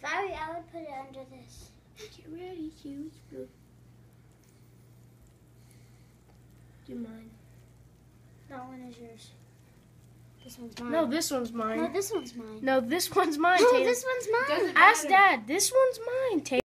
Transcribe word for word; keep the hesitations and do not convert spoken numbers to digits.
I would, I would put it under this. Get ready, choose blue. Do mine. That one is yours. This one's mine. No, this one's mine. No, this one's mine. No, this one's mine, No, Tatum. this one's mine. Doesn't Ask matter. Dad. This one's mine, Tatum.